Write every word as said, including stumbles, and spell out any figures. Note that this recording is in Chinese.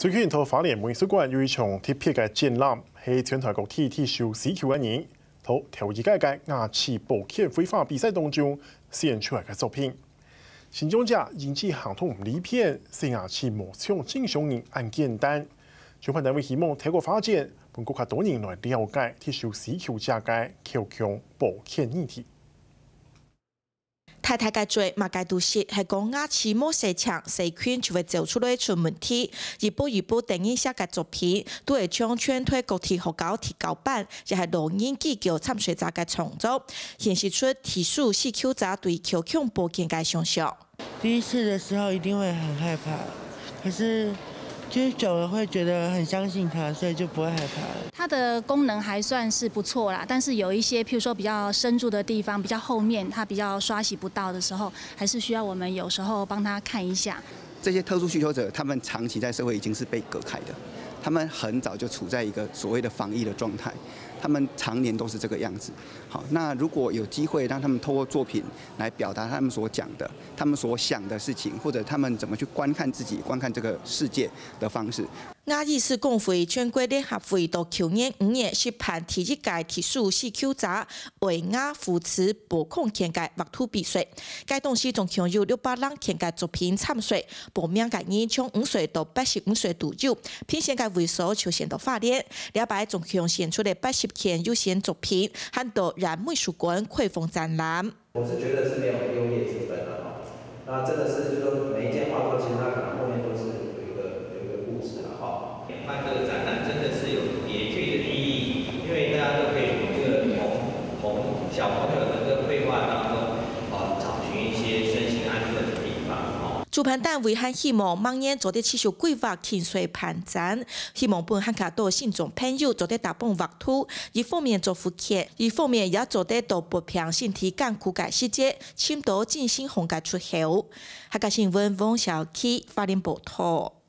最近桃花莲美术馆有一場特別嘅展覽，係全台各地鐵手死球嘅人，同頭一屆嘅牙齒保健繪畫比賽當中選出來嘅作品。新獎者引起行通理片，使牙齒模像正常人很簡單。主辦單位希望透過發展，讓更加多人來了解鐵手死球者嘅口腔保健議題。 太太嘅做馬介都是係講牙齒冇細長細菌就會走出來出問題，一步一步定義下嘅作品，都係將全推各地學校提高版，亦係老年機構參學者嘅創作，顯示出鐵手死球者對口腔保健嘅想象。 第一次的時候一定會很害怕，可是就是久了會覺得很相信它，所以就不會害怕了。 它的功能還算是不錯啦，但是有一些，譬如說比較深入的地方，比較後面，它比較刷洗不到的時候，還是需要我們有時候幫他看一下。 這些特殊需求者，他們長期在社會已經是被隔開的，他們很早就處在一個所謂的防疫的狀態，他們常年都是這個樣子。好，那如果有機會讓他們透過作品來表達他們所講的、他們所想的事情，或者他們怎麼去觀看自己、觀看這個世界的方式。 牙醫師工會全國聯合會到去年五月是辦第一屆鐵手死球者為牙扶持保控健嘅畫圖比賽，該當時總共有六百人健嘅作品參賽，報名嘅人從五歲到八十五歲都有，偏向嘅為所求先到花蓮，了解總共選出嚟八十件優先作品，和到然美術館開放展覽。 我是覺得是沒有優劣之分的哈，那真的是就說每一件畫作其實它可能後面都是。 辦這個展覽真的是有別具的意義，因為大家都可以從這個從從小朋友的這個繪畫當中，啊，找尋一些身心安頓的地方。哦， 主辦單位還希望明年做啲持續規劃天水辦展，希望本客家多信眾朋友做啲大本畫圖，一方面做復刻，一方面也做啲到不平身體艱苦嘅細節，簽到進行紅嘅出口。客家新聞汪小琪花蓮報道。